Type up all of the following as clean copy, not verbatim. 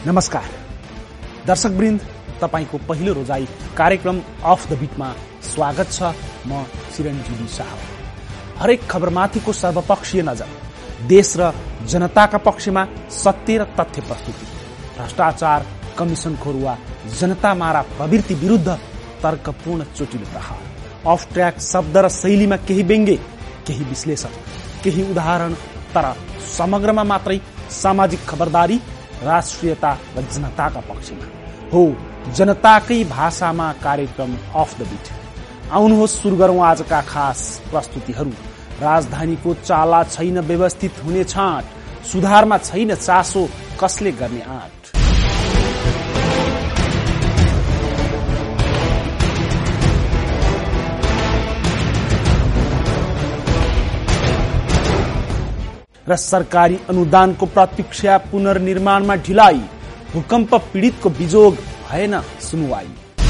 नमस्कार दर्शकवृन्द, तपाईको पहिलो रोजाई कार्यक्रम अफ द बिटमा स्वागत छ। म चिरञ्जीवी शाह। हरेक खबरमाथिको सर्वपक्षीय नजर, देश र जनताका पक्षमा सत्य र तथ्य प्रस्तुति, भ्रष्टाचार, कमिसनखोर वा जनतामारा प्रवृत्ति विरुद्ध तर्कपूर्ण चोटिलो प्रहार, अफ ट्र्याक शब्द र शैलीमा केही व्यङ्ग्य, केही विश्लेषण, केही उदाहरण, तर समग्रमा मात्रै सामाजिक खबरदारी, राष्ट्रियता र जनताका पक्षमा हो। जनताकै भाषामा कार्यक्रम अफ द बिट। आउनुहोस् सुरु गरौं आजका खास प्रस्तुतिहरू। राजधानीको चाला छैन व्यवस्थित हुने छाँट, सुधारमा छैन चासो, कसले गर्ने आँट। र सरकारी अनुदानको प्रतीक्षा पुनर्निर्माणमा ढिलाइ, भूकम्प पीडितको बिजोग भएन सुनुवाई।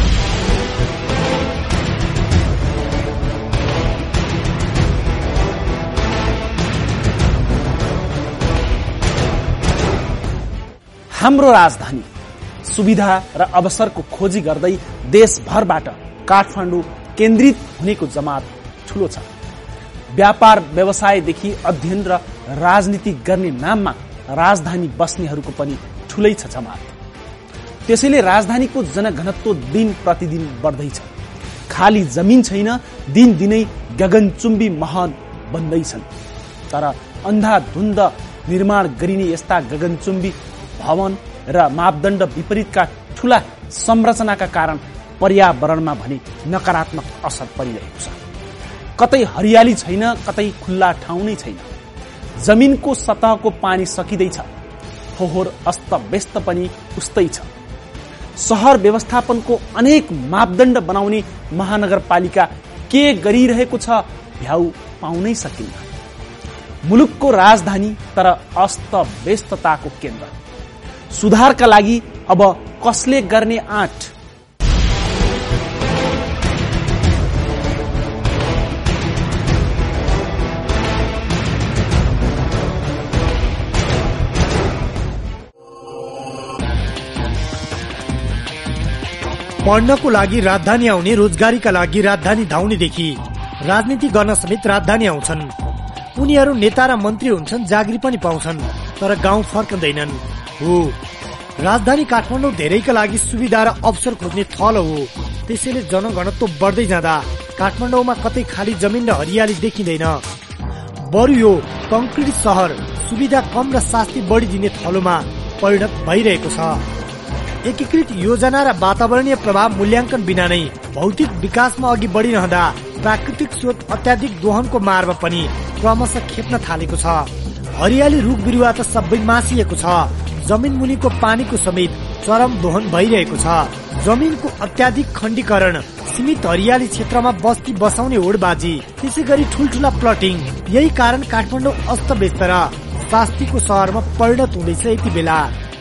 हाम्रो राजधानी सुविधा र अवसरको खोजी गर्दै देशभरबाट काठमाडौँ केन्द्रित हुनेको जमात ठूलो छ। व्यापार व्यवसायदेखि अध्ययन र राजनीति गर्ने नाममा राजधानी बस्नेहरूको पनि ठूलै छ जमात। त्यसैले राजधानीको जनघनत्व दिन प्रतिदिन बढ्दैछ। खाली जमिन छैन, दिनदिनै गगनचुम्बी महल बन्दैछन्। तर अन्धाधुन्द निर्माण गरिने यस्ता गगनचुम्बी भवन र मापदण्ड विपरीतका ठूला संरचनाका कारण पर्यावरणमा भने नकारात्मक असर परिरहेको छ। कतै हरियाली छैन, कतै खुल्ला ठाउँ नै छैन। जमिनको सतहको पानी सकिँदैछ, फोहोर अस्तव्यस्त पनि उस्तै छ। शहर व्यवस्थापनको अनेक मापदण्ड बनाउने महानगरपालिका के गरिरहेको छ भ्याउ पाउनै सकिन्न। मुलुकको राजधानी तर अस्तव्यस्तताको केन्द्र। सुधारका लागि अब कसले गर्ने आँट। पढ्नको लागि राजधानी आउने, रोजगारीका लागि राजधानी धाउनेदेखि राजनीति गर्न समेत राजधानी आउँछन्। उनीहरू नेता र मन्त्री हुन्छन्, जागिरी पनि पाउँछन्, तर गाउँ फर्कँदैनन्। हो, राजधानी काठमाडौँ धेरैका लागि सुविधा र अवसर खोज्ने थलो हो। त्यसैले जनघनत्व बढ्दै जाँदा काठमाडौँमा कतै खाली जमिन र हरियाली देखिँदैन। बरु यो कंक्रिट शहर सुविधा कम र शास्ति बढी दिने थलोमा परिणत भइरहेको छ। एकीकृत योजना र वातावरणीय प्रभाव मूल्याङ्कन बिना नै भौतिक विकासमा अघि बढिरहँदा प्राकृतिक स्रोत अत्याधिक दोहनको मारमा पनि क्रमशः खेप्न थालेको छ। हरियाली रुख बिरुवा त सबै मासिएको छ। जमिन मुनिको पानीको समेत चरम दोहन भइरहेको छ। जमिनको अत्याधिक खण्डीकरण, सीमित हरियाली क्षेत्रमा बस्ती बसाउने होडबाजी, त्यसै गरी ठूल्ठूला प्लटिङ, यही कारण काठमाडौँ अस्तव्यस्त र शास्तिको शहरमा परिणत हुँदैछ। यति बेला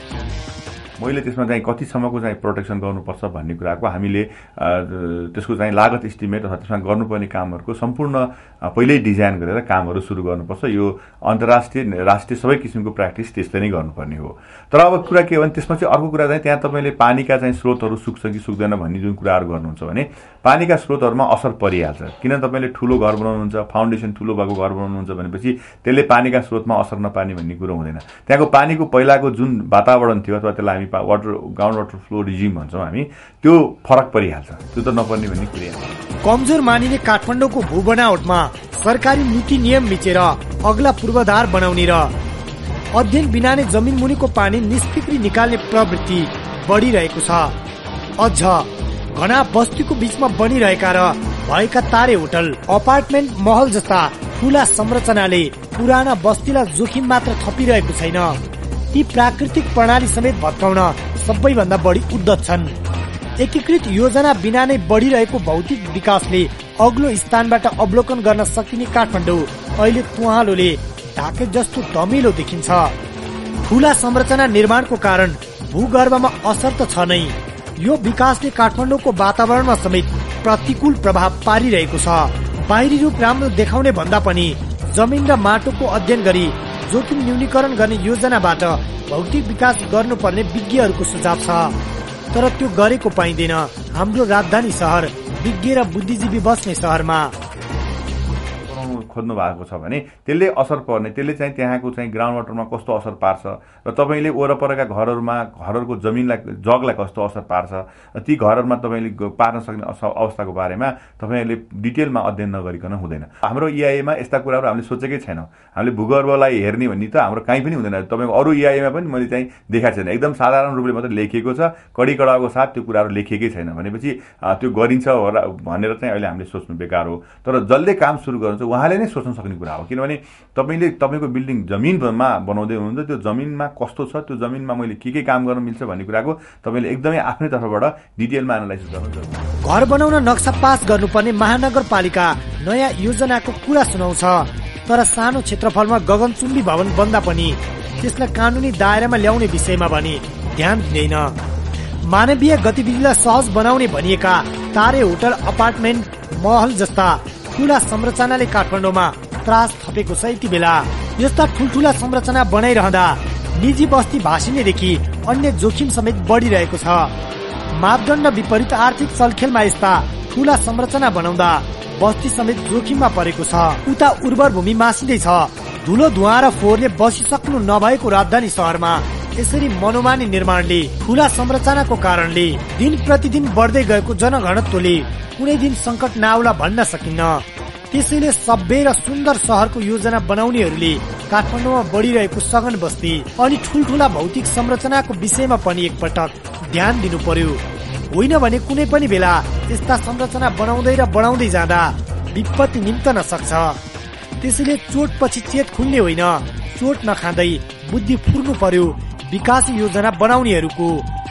मैले त्यसमा चाहिँ कतिसम्मको चाहिँ प्रोटेक्सन गर्नुपर्छ भन्ने कुराको हामीले त्यसको चाहिँ लागत इस्टिमेट अथवा त्यसमा गर्नुपर्ने कामहरूको सम्पूर्ण पहिल्यै डिजाइन गरेर कामहरू सुरु गर्नुपर्छ। यो अन्तर्राष्ट्रिय राष्ट्रिय सबै किसिमको प्र्याक्टिस त्यसले नै गर्नुपर्ने हो। तर अब कुरा के हो भने त्यसमा चाहिँ अर्को कुरा चाहिँ त्यहाँ तपाईँले पानीका चाहिँ स्रोतहरू सुक्छ कि सुक्दैन भन्ने जुन कुराहरू गर्नुहुन्छ भने पानीका स्रोतहरूमा असर परिहाल्छ। किन तपाईँले ठूलो घर बनाउनुहुन्छ, फाउन्डेसन ठूलो भएको घर बनाउनुहुन्छ भनेपछि त्यसले पानीका स्रोतमा असर नपार्ने भन्ने कुरो हुँदैन। त्यहाँको पानीको पहिलाको जुन वातावरण थियो अथवा त्यसलाई हामी ग्राउन्ड वाटर फ्लो रिजिम भन्छौँ हामी, त्यो फरक परिहाल्छ। त्यो त नपर्ने भन्ने कुरा हो। कमजोर मानिने काठमाडौँको भू बनावटमा सरकारी नीति नियम मिचेर अग्ला पूर्वाधार बनाउने र अध्ययन बिना नै जमिन मुनिको पानी निष्फिक्री निकाल्ने प्रवृत्ति बढिरहेको छ। अझ घना बस्तीको बीचमा बनिरहेका र भएका तारे होटल, अपार्टमेन्ट महल जस्ता ठूला संरचनाले पुराना बस्तीलाई जोखिम मात्र थपिरहेको छैन, ती प्राकृतिक प्रणाली समेत भत्काउन सबैभन्दा बढी उद्यत छन्। एकीकृत योजना बिना नै बढिरहेको भौतिक विकासले अग्लो स्थानबाट अवलोकन गर्न सकिने काठमाडौँ अहिले तुहालोले ढाके जस्तो धमिलो देखिन्छ। ठूला संरचना निर्माणको कारण भूगर्भमा असर त छ नै, यो विकासले काठमाडौँको वातावरणमा समेत प्रतिकूल प्रभाव पारिरहेको छ। बाहिरी रूप राम्रो देखाउने भन्दा पनि जमिन र माटोको अध्ययन गरी जोखिम न्यूनीकरण गर्ने योजनाबाट भौतिक विकास गर्नुपर्ने विज्ञहरूको सुझाव छ, तर त्यो गरेको पाइँदैन। हाम्रो राजधानी शहर विज्ञ र बुद्धिजीवी बस्ने शहरमा खोज्नु भएको छ भने त्यसले असर पर्ने, त्यसले चाहिँ त्यहाँको चाहिँ ग्राउन्ड वाटरमा कस्तो असर पार्छ र तपाईँले वरपरका घरहरूको जमिनलाई जगलाई कस्तो असर पार्छ, ती घरहरूमा तपाईँले पार्न सक्ने अवस्थाको बारेमा तपाईँहरूले डिटेलमा अध्ययन नगरिकन हुँदैन। हाम्रो EIA-मा यस्ता कुराहरू हामीले सोचेकै छैनौँ। हामीले भूगर्भलाई हेर्ने भन्ने त हाम्रो कहीँ पनि हुँदैन। तपाईँको अरू EIA-मा पनि मैले चाहिँ देखाएको छैन। एकदम साधारण रूपले मात्रै लेखिएको छ, कडाको साथ त्यो कुराहरू लेखिएकै छैन भनेपछि त्यो गरिन्छ भनेर चाहिँ अहिले हामीले सोच्नु बेकार हो। तर जसले काम सुरु गर्नुहुन्छ उहाँले नै सोच्न सक्ने कुरा हो, किनभने तपाईँको बिल्डिङ जमिनमा बनाउँदै हुनुहुन्छ, त्यो जमिनमा कस्तो छ, त्यो जमिनमा मैले के काम गर्न मिल्छ भन्ने कुराको तपाईँले एकदमै आफ्नै तर्फबाट डिटेलमा एनालाइसिस गर्नुहुन्छ। घर बनाउन नक्सा पास गर्नुपर्ने महानगरपालिका नयाँ योजनाको कुरा सुनाउँछ, तर सानो क्षेत्रफलमा गगनचुम्बी भवन बन्दा पनि त्यसलाई कानूनी दायरामा ल्याउने विषयमा भने ध्यान दिँदैन। मानवीय गतिविधिलाई सहज बनाउने भनिएका तारे होटल, अपार्टमेन्ट, महल जस्ता ठूला संरचनाले काठमाडौँमा त्रास थपेको छ। यति बेला यस्ता ठूल्ठूला संरचना बनाइरहँदा निजी बस्ती भासिनेदेखि अन्य जोखिम समेत बढ़िरहेको छ। मापदण्ड विपरीत आर्थिक चलखेलमा यस्ता ठूला संरचना बनाउँदा बस्ती समेत जोखिममा परेको छ। उता उर्वर भूमि मासिँदैछ। धुलो धुवा र फोहोरले बसिसक्नु नभएको राजधानी शहरमा यसरी मनोमानी निर्माणले, ठूला संरचनाको कारणले दिन प्रतिदिन बढ्दै गएको जनघनत्वले कुनै दिन संकट नआउला भन्न सकिन्न। त्यसैले सभ्य र सुन्दर शहरको योजना बनाउनेहरूले काठमाडौँमा बढ़िरहेको सघन बस्ती अनि ठूल्ठूला भौतिक संरचनाको विषयमा पनि एकपटक ध्यान दिनु पर्यो। होइन भने कुनै पनि बेला यस्ता संरचना बनाउँदै र बढाउँदै जाँदा विपत्ति निम्तन सक्छ। त्यसैले चोटपछि चेत खुल्ने होइन, चोट नखाँदै बुद्धि फुर्नु पर्यो विकास योजना बनाउनेहरूको।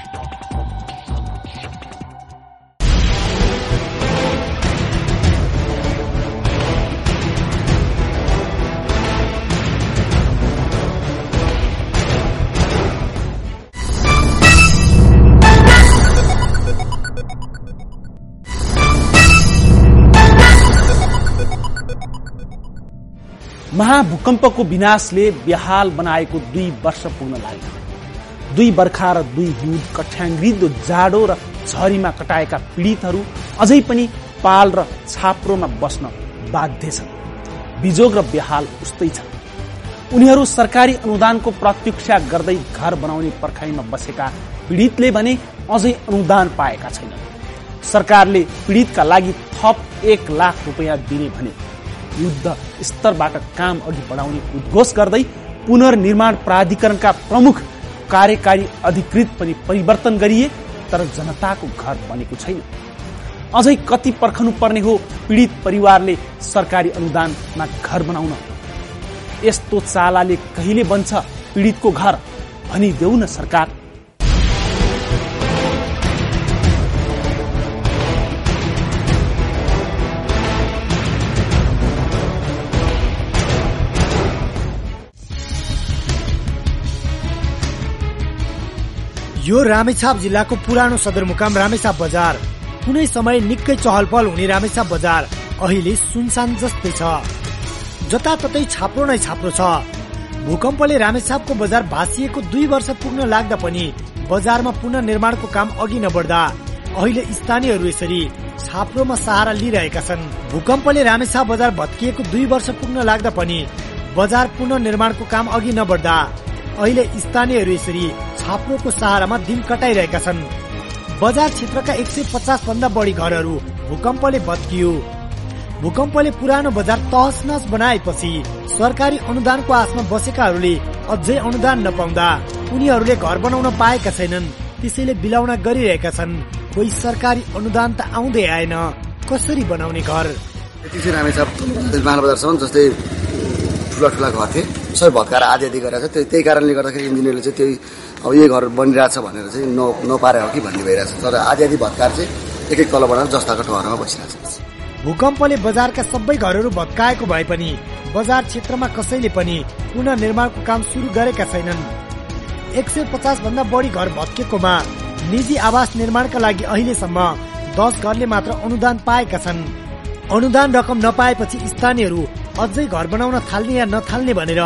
महाभूकम्पको विनाशले बेहाल बनाएको 2 वर्ष पुग्न लाग्यो। 2 बर्खा र 2 हिउँ कठ्याङ्ग्रिदो जाडो र झरीमा कटाएका पीडितहरू अझै पनि पाल र छाप्रोमा बस्न बाध्य छन्। बिजोग र बेहाल उस्तै छ। उनीहरू सरकारी अनुदानको प्रतीक्षा गर्दै घर बनाउने पर्खाइमा बसेका पीडितले भने अझै अनुदान पाएका छैनन्। सरकारले पीडितका लागि थप 1 लाख रुपियाँ दिने भने युद्ध स्तरबाट काम अघि बढाउने उद्घोष गर्दै पुनर्निर्माण प्राधिकरणका प्रमुख कार्यकारी अधिकृत पनि परिवर्तन गरिए, तर जनताको घर बनेको छैन। अझै कति पर्खनु पर्ने हो पीडित परिवारले सरकारी अनुदानमा घर बनाउन? यस्तो चालाले कहिले बन्छ पीडितको घर भनिदेऊ न सरकार। यो रामेछाप जिल्लाको पुरानो सदरमुकाम रामेछाप बजार। कुनै समय निकै चहल पहल हुने रामेछाप बजार अहिले सुनसान जस्तै छ। जताततै छाप्रो नै छाप्रो छ। भूकम्पले रामेछापको बजार भासिएको 2 वर्ष पुग्न लाग्दा पनि बजारमा पुनर्निर्माणको काम अघि नबढ्दा अहिले स्थानीयहरू यसरी छाप्रोमा सहारा लिइरहेका छन्। भूकम्पले रामेछाप बजार भत्किएको 2 वर्ष पुग्न लाग्दा पनि बजार पुनर्निर्माणको काम अघि नबढ्दा अहिले स्थानीयहरू यसरी छाप्रोको सहारामा दिन कटाइरहेका छन्। बजार क्षेत्रका 150 भन्दा बढी घरहरू भूकम्पले भत्कियो। भूकम्पले पुरानो बजार तहस नहस बनाएपछि सरकारी अनुदानको आशमा बसेकाहरूले अझै अनुदान नपाउँदा उनीहरूले घर बनाउन पाएका छैनन्। त्यसैले बिलाउन गरिरहेका छन्। कोही सरकारी अनुदान त आउँदै आएन, कसरी बनाउने घर? त्यसै रामेछाप महाबजारसम्म जस्तै ठुला ठुला घर थिए, सबै भत्काएर आधी गरेर छ। त्यही कारणले गर्दाखेरि इन्जिनियरले चाहिँ त्यही अब यही घर बनिरहेछ भनेर चाहिँ नपारे हो कि भन्ने भइरहेछ। तर आधी भत्काएर चाहिँ एक एक तल बनाएर जस्ताको ठहरमा बसिरहेछ। भूकम्पले बजारका सबै घरहरू भत्काएको भए पनि बजार क्षेत्रमा कसैले पनि पुनर्निर्माणको काम सुरु गरेका छैनन्। 150 भन्दा बढी घर भत्केकोमा निजी आवास निर्माणका लागि अहिलेसम्म 10 घरले मात्र अनुदान पाएका छन्। अनुदान रकम नपाएपछि स्थानीयहरू अझै घर बनाउन थाल्ने या नथाल्ने भनेर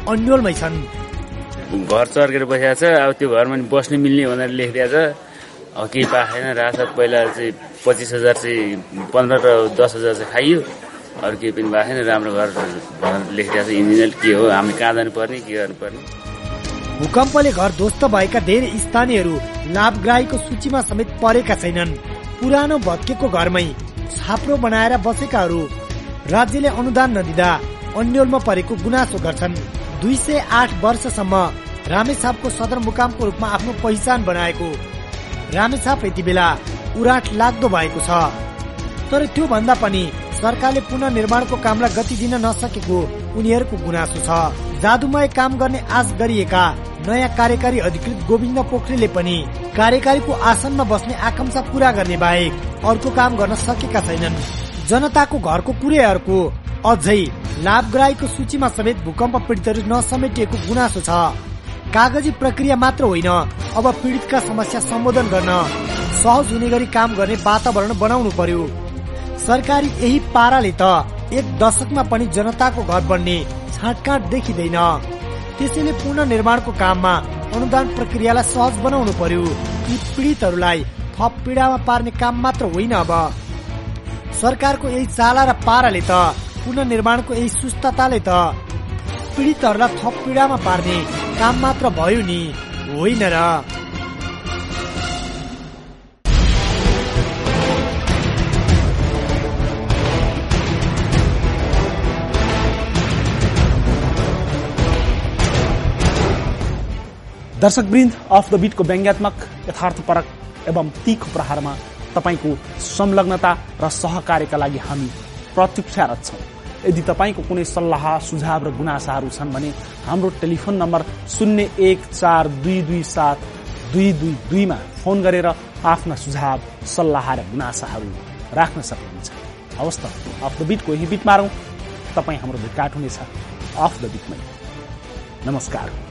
अन्यलमै छन्। घर चर्केर बसेको छ, अब त्यो घरमा नि बस्न मिल्ने भनेर लेखिदिएको छ। अब केही पाएन राहत। पहिला चाहिँ 25,000 चाहिँ 15 र 10,000 चाहिँ खाइयो, अरू केही पनि भएको छैन। राम्रो घर भनेर लेखिदिएको छ। इन्जिनियर के हो, हामी कहाँ जानुपर्ने, के गर्नुपर्ने। भूकम्पले घर ध्वस्त भएका धेरै स्थानीयहरू लाभग्राहीको सूचीमा समेत परेका छैनन्। पुरानो भत्केको घरमै छाप्रो बनाएर बसेकाहरू राज्यले अनुदान नदिँदा अन्यलमा परेको गुनासो गर्छन्। 208 वर्षसम्म रामेछापको सदरमुकामको रूपमा आफ्नो पहिचान बनाएको रामेछाप यति बेला उराट लाग्दो भएको छ। तर त्यो भन्दा पनि सरकारले पुनर्निर्माणको कामलाई गति दिन नसकेको उनीहरूको गुनासो छ। जादुमय काम गर्ने आश गरिएका नयाँ कार्यकारी अधिकृत गोविन्द पोखरेलले पनि कार्यकारीको आसनमा बस्ने आकांक्षा पूरा गर्ने बाहेक अर्को काम गर्न सकेका छैनन्। जनताको घरको कुरै अर्को, अझै लाभग्राहीको सूचीमा समेत भूकम्प पीडितहरू नसमेटिएको गुनासो छ। कागजी प्रक्रिया मात्र होइन, अब पीडितका समस्या सम्बोधन गर्न सहज हुने गरी काम गर्ने वातावरण बनाउनु पर्यो। सरकारी यही पाराले त एक दशकमा पनि जनताको घर बन्ने छाँटकाँट देखिँदैन। त्यसैले पुनर्निर्माणको काममा अनुदान प्रक्रियालाई सहज बनाउनु पर्यो। यी पीडितहरूलाई थप पीडामा पार्ने काम मात्र होइन, अब सरकारको यही चाला र पाराले त पुनर्निर्माणको यही सुस्तताले त पीडितहरूलाई थप पीडामा पार्ने काम मात्र भयो नि, होइन र? दर्शकवृन्द, अफ द बिटको व्यङ्ग्यात्मक, यथार्थपरक एवं तीखो प्रहारमा तपाईको संलग्नता र सहकार्यका लागि हामी प्रतीक्षारत छौं। यदि तपाईको कुनै सल्लाह, सुझाव र गुनासाहरू छन् भने हाम्रो टेलिफोन नम्बर 0142272222 मा फोन गरेर आफ्ना सुझाव, सल्लाह र गुनासाहरू राख्न सक्नुहुन्छ। हवस् त, अफ द बिटको यही बिट मारौं। तपाई हाम्रो भेटघाट हुनेछ अफ द बिटमै। नमस्कार।